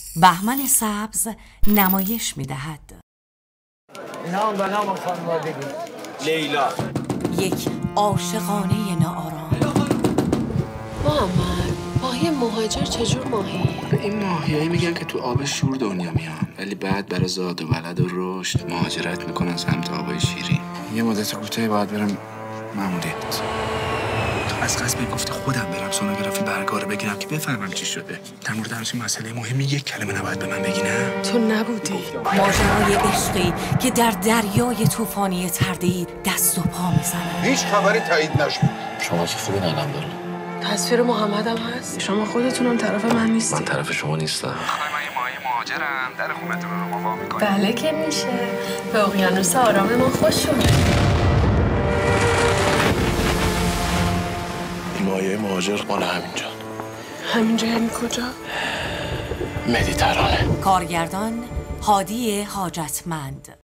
بهمن سبز نمایش می‌دهد. نام به نام خانوادگی. لیلا. یک عاشقانه ناآرام. محمد، ماهی مهاجر چجور ماهی؟ این ماهیایی میگن که تو آب شور دنیا میان، ولی بعد برای زاد و ولد و رشد مهاجرت میکنن سمت آبای شیرین. یه مدت کوتاهی باید برم ماموریت. از قصد به گفته خودم برم سونوگرافی برگاره بگیرم که بفهمم چی شده. در مورد همچین مسئله مهمی یک کلمه نباید به من بگی، نه؟ تو نبودی. ماجرای عشقی که در دریای طوفانی تردید دست و پا میزند. هیچ خبری تایید نشد. شما که خوبین الحمدلله. تصویر محمدم هست. شما خودتونم طرف من نیستی. من طرف شما نیستم. من یه ماهی مهاجرم، در خونتون رو ما میکنم. بله که میشه. به اقیانوس آرام ما خوش اومد. مایه مهاجر مال همینجا. همینجا یعنی کجا؟ مدیترانه. کارگردان هادی حاجتمند.